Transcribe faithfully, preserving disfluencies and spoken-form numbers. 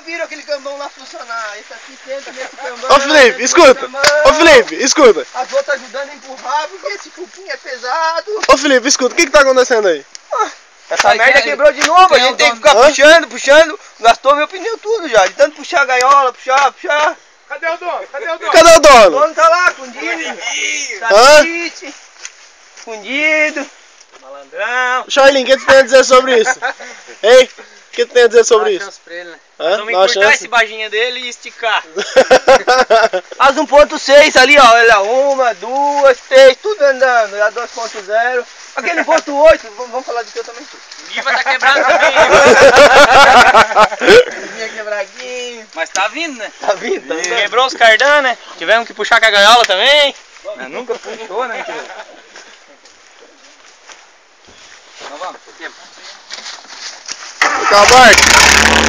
viram aquele cambão lá funcionar. Esse aqui senta nesse cambão. Ô Felipe, escuta. Ô Felipe, escuta. As outras ajudando a empurrar, porque esse cupim é pesado. Ô Felipe, escuta, o que que tá acontecendo aí? Essa Aí, merda quem- quebrou de novo, a quem é gente o tem que dono? ficar Hã? puxando, puxando. Gastou meu pneu tudo já. De tanto puxar a gaiola, puxar, puxar. Cadê o dono? Cadê o dono? Cadê o O dono? dono tá lá, fundido. Tá Hã? triste, fundido. Malandrão. Charlin, o que tu tem a dizer sobre isso? Hein? O que tu tem a dizer sobre isso? Pra ele, né? Hã? Vamos Dá uma encurtar chance? esse baginha dele e esticar. As um ponto seis ali, ó. Olha, uma, duas, três, tudo andando. A dois ponto zero. Aquele ponto oito, vamos vamos falar de teu também. Viva tá quebrado também. Vinha quebradinho. Mas tá vindo, né? Tá vindo, tá vindo. Quebrou os cardan, né? Tivemos que puxar com a gaiola também. Mas nunca puxou, né? Então vamos. Acabar.